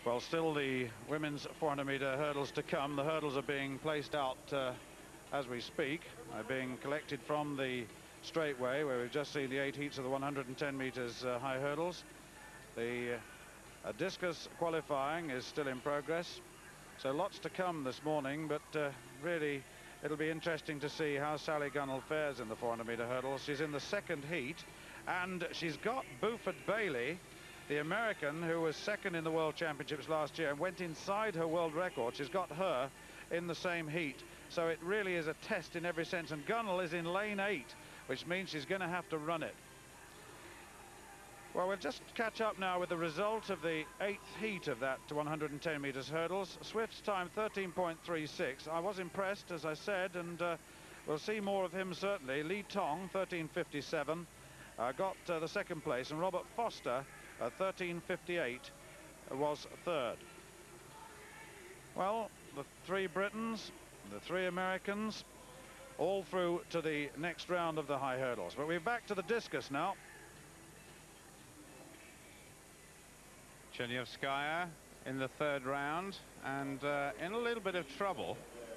Well, still the women's 400-meter hurdles to come. The hurdles are being placed out as we speak. They're being collected from the straightway, where we've just seen the 8 heats of the 110 meters high hurdles. The discus qualifying is still in progress. So lots to come this morning, but really it'll be interesting to see how Sally Gunnell fares in the 400-meter hurdles. She's in the second heat, and she's got Buford Bailey, the American who was second in the World Championships last year and went inside her world record. She's got her in the same heat. So it really is a test in every sense. And Gunnell is in lane 8, which means she's going to have to run it. Well, we'll just catch up now with the result of the 8th heat of that 110 meters hurdles. Swift's time 13.36. I was impressed, as I said, and we'll see more of him certainly. Lee Tong, 13.57, got the second place, and Robert Foster, 13.58, was third. Well, the 3 Britons, the 3 Americans, all through to the next round of the high hurdles. But we're back to the discus now. Chernyavskaya in the 3rd round, and in a little bit of trouble.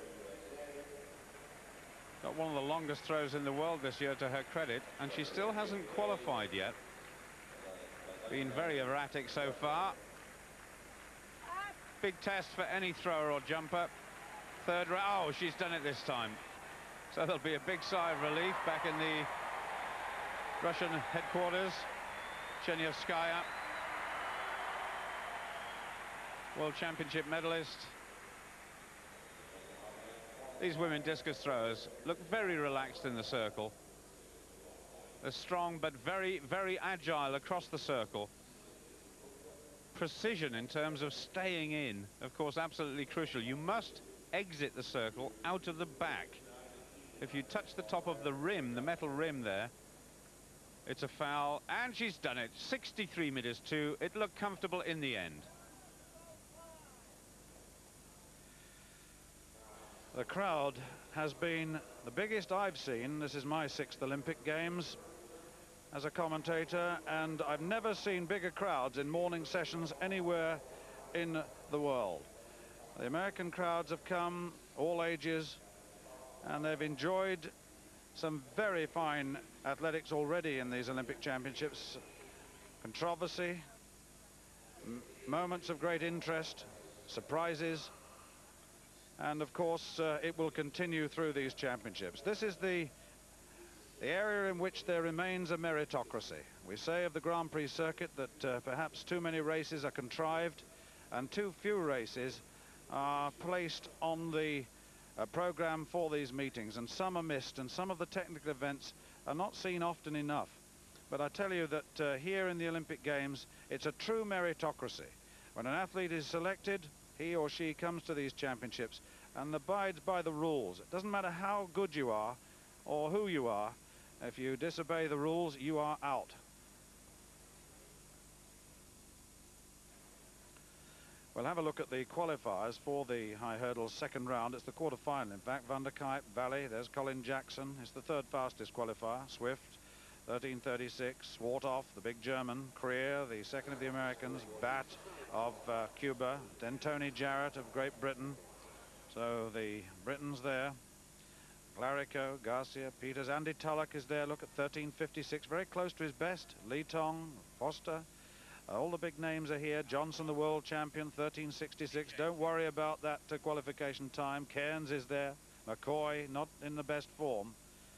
Got one of the longest throws in the world this year to her credit, and she still hasn't qualified yet. Been very erratic so far. Big test for any thrower or jumper. 3rd round. Oh, she's done it this time. So there'll be a big sigh of relief back in the Russian headquarters. Chernyavskaya, World Championship medalist. These women discus throwers look very relaxed in the circle. They're strong but very, very agile across the circle. Precision in terms of staying in, of course, absolutely crucial. You must exit the circle out of the back. If you touch the top of the rim, the metal rim there, it's a foul, and she's done it. 63 meters 2. It looked comfortable in the end. The crowd has been the biggest I've seen. This is my 6th Olympic Games as a commentator, and I've never seen bigger crowds in morning sessions anywhere in the world. The American crowds have come, all ages, and they've enjoyed some very fine athletics already in these Olympic Championships. Controversy, moments of great interest, surprises, and of course it will continue through these championships. This is the area in which there remains a meritocracy. We say of the Grand Prix circuit that perhaps too many races are contrived and too few races are placed on the program for these meetings, and some are missed, and some of the technical events are not seen often enough. But I tell you that here in the Olympic Games, it's a true meritocracy. When an athlete is selected, he or she comes to these championships and abides by the rules. It doesn't matter how good you are or who you are. If you disobey the rules, you are out. We'll have a look at the qualifiers for the high hurdles 2nd round. It's the quarter-final, in fact. Van der Kuyp, Valley, there's Colin Jackson. It's the 3rd fastest qualifier. Swift, 13.36. Swarthoff, the big German. Creer, the 2nd of the Americans. Batt of Cuba. Then Tony Jarrett of Great Britain. So the Britons there. Clarico, Garcia, Peters. Andy Tulloch is there. Look at 13.56. Very close to his best. Lee Tong, Foster. All the big names are here. Johnson, the world champion, 13.66. Don't worry about that qualification time. Cairns is there. McCoy, not in the best form.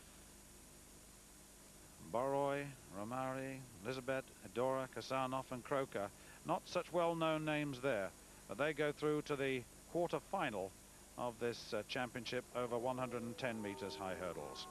Boroy, Romari, Elizabeth, Hedora, Kasanov and Croker. Not such well-known names there, but they go through to the quarter-final of this championship over 110 meters high hurdles.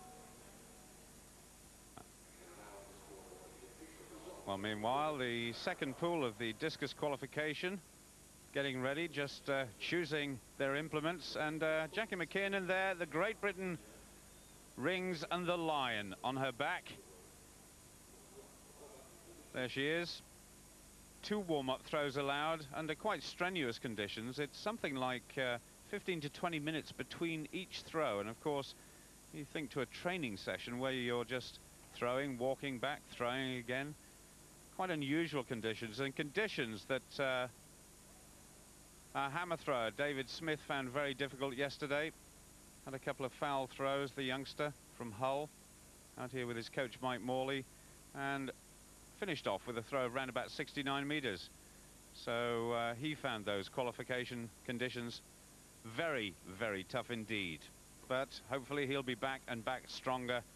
Well, meanwhile, the 2nd pool of the discus qualification getting ready, just choosing their implements, and Jackie McKiernan there, the Great Britain rings and the lion on her back. There she is. 2 warm-up throws allowed under quite strenuous conditions. It's something like 15 to 20 minutes between each throw, and of course you think to a training session where you're just throwing, walking back, throwing again. Quite unusual conditions, and conditions that Hammer thrower David Smith found very difficult yesterday. Had a couple of foul throws, the youngster from Hull, out here with his coach Mike Morley, and finished off with a throw of around about 69 meters. So he found those qualification conditions very, very tough indeed. But hopefully he'll be back, and back stronger